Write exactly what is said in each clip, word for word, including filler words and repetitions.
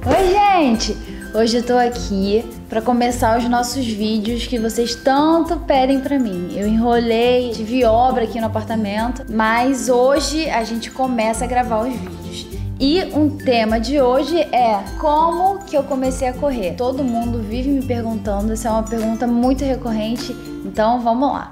Oi, gente! Hoje eu tô aqui pra começar os nossos vídeos que vocês tanto pedem pra mim. Eu enrolei, tive obra aqui no apartamento, mas hoje a gente começa a gravar os vídeos. E um tema de hoje é como que eu comecei a correr. Todo mundo vive me perguntando, essa é uma pergunta muito recorrente, então vamos lá.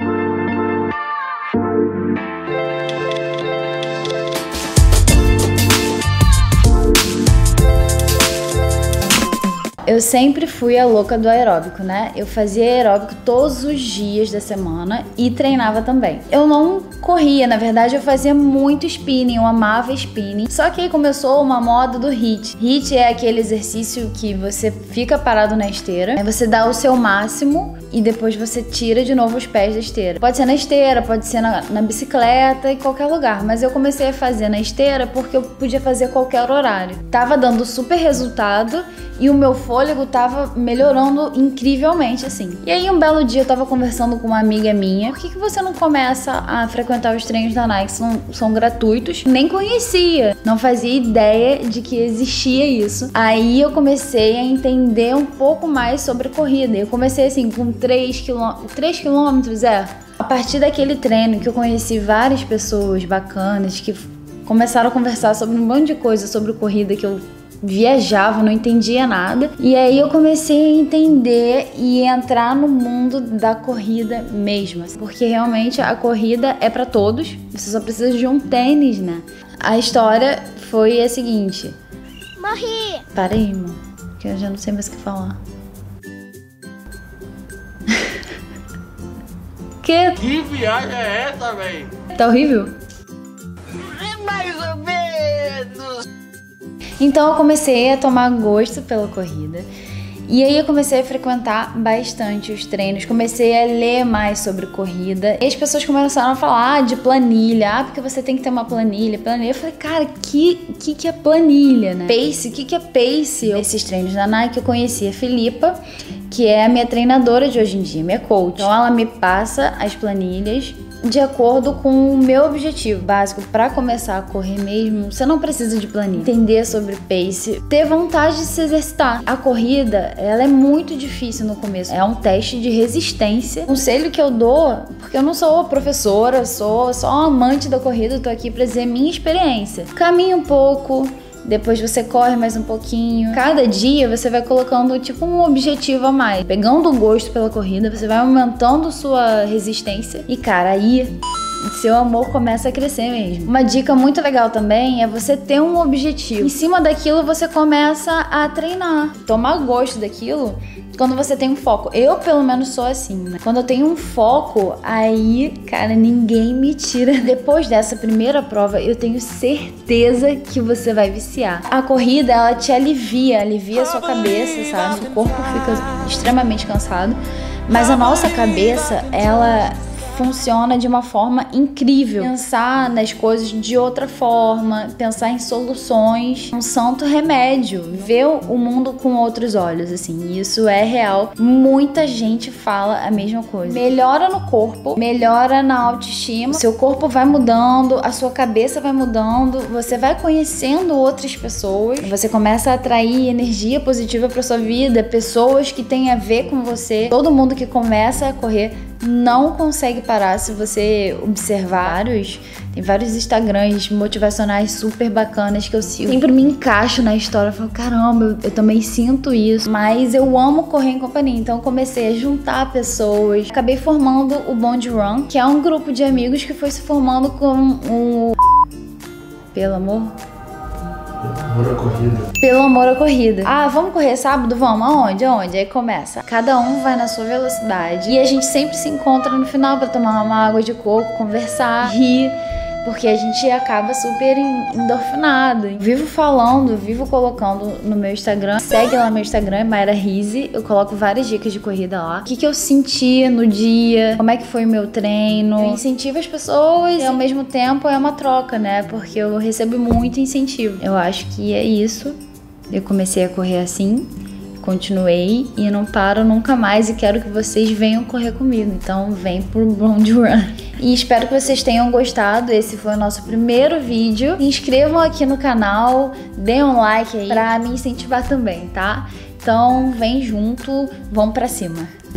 Eu sempre fui a louca do aeróbico, né? Eu fazia aeróbico todos os dias da semana e treinava também. Eu não corria, na verdade eu fazia muito spinning, eu amava spinning. Só que aí começou uma moda do HIIT. HIIT é aquele exercício que você fica parado na esteira, aí você dá o seu máximo e depois você tira de novo os pés da esteira. Pode ser na esteira, pode ser na, na bicicleta, em qualquer lugar. Mas eu comecei a fazer na esteira porque eu podia fazer a qualquer horário. Tava dando super resultado e o meu fôlego tava melhorando incrivelmente, assim. E aí um belo dia eu tava conversando com uma amiga minha. Por que que você não começa a frequentar os treinos da Nike? São, são gratuitos. Nem conhecia. Não fazia ideia de que existia isso. Aí eu comecei a entender um pouco mais sobre corrida. Eu comecei assim com três quilômetros, é. A partir daquele treino que eu conheci várias pessoas bacanas que começaram a conversar sobre um monte de coisa sobre corrida que eu viajava, não entendia nada. E aí eu comecei a entender e entrar no mundo da corrida mesmo, porque realmente a corrida é pra todos. Você só precisa de um tênis, né? A história foi a seguinte. Morri! Para aí, irmão, que eu já não sei mais o que falar. Que? Que viagem é essa, véi? Tá horrível? Mais ou menos! Então eu comecei a tomar gosto pela corrida. E aí eu comecei a frequentar bastante os treinos, comecei a ler mais sobre corrida. E as pessoas começaram a falar de planilha, ah, porque você tem que ter uma planilha, planilha. Eu falei, cara, que que, que é planilha, né? Pace, o que, que é pace? Esses treinos da Nike eu conheci a Filipa, que é a minha treinadora de hoje em dia, minha coach. Então ela me passa as planilhas de acordo com o meu objetivo básico para começar a correr mesmo. Você não precisa de planilha. Entender sobre pace, ter vontade de se exercitar. A corrida, ela é muito difícil no começo. É um teste de resistência. O conselho que eu dou, porque eu não sou professora, eu sou só uma amante da corrida, eu tô aqui para dizer minha experiência. Caminhe um pouco, depois você corre mais um pouquinho. Cada dia você vai colocando tipo um objetivo a mais. Pegando o gosto pela corrida, você vai aumentando sua resistência. E cara, aí seu amor começa a crescer mesmo. Uma dica muito legal também é você ter um objetivo. Em cima daquilo você começa a treinar. Tomar gosto daquilo quando você tem um foco. Eu, pelo menos, sou assim, né? Quando eu tenho um foco, aí, cara, ninguém me tira. Depois dessa primeira prova, eu tenho certeza que você vai viciar. A corrida, ela te alivia, alivia a sua cabeça, sabe? O corpo fica extremamente cansado, mas a nossa cabeça, ela funciona de uma forma incrível. Pensar nas coisas de outra forma, pensar em soluções, um santo remédio, ver o mundo com outros olhos, assim, isso é real. Muita gente fala a mesma coisa. Melhora no corpo, melhora na autoestima, seu corpo vai mudando, a sua cabeça vai mudando, você vai conhecendo outras pessoas, você começa a atrair energia positiva para sua vida, pessoas que têm a ver com você. Todo mundo que começa a correr não consegue parar. Se você observar vários, tem vários Instagrams motivacionais super bacanas que eu sigo, sempre me encaixo na história, eu falo, caramba, eu, eu também sinto isso, mas eu amo correr em companhia, então eu comecei a juntar pessoas, acabei formando o Bond Run, que é um grupo de amigos que foi se formando com o... Pelo amor... Amor à corrida. Pelo amor à corrida. Ah, vamos correr sábado? Vamos. Aonde? Aonde? Aí começa. Cada um vai na sua velocidade. E a gente sempre se encontra no final pra tomar uma água de coco, conversar, rir. Porque a gente acaba super endorfinado. Vivo falando, vivo colocando no meu Instagram. Segue lá no meu Instagram, Mayra Rizzi. Eu coloco várias dicas de corrida lá. O que, que eu senti no dia, como é que foi o meu treino. Eu incentivo as pessoas e ao mesmo tempo é uma troca, né? Porque eu recebo muito incentivo. Eu acho que é isso. Eu comecei a correr assim. continuei e não paro nunca mais e quero que vocês venham correr comigo. Então vem pro Blonde Run. E espero que vocês tenham gostado. Esse foi o nosso primeiro vídeo. Se inscrevam aqui no canal, deem um like aí pra me incentivar também, tá? Então vem junto, vamos pra cima.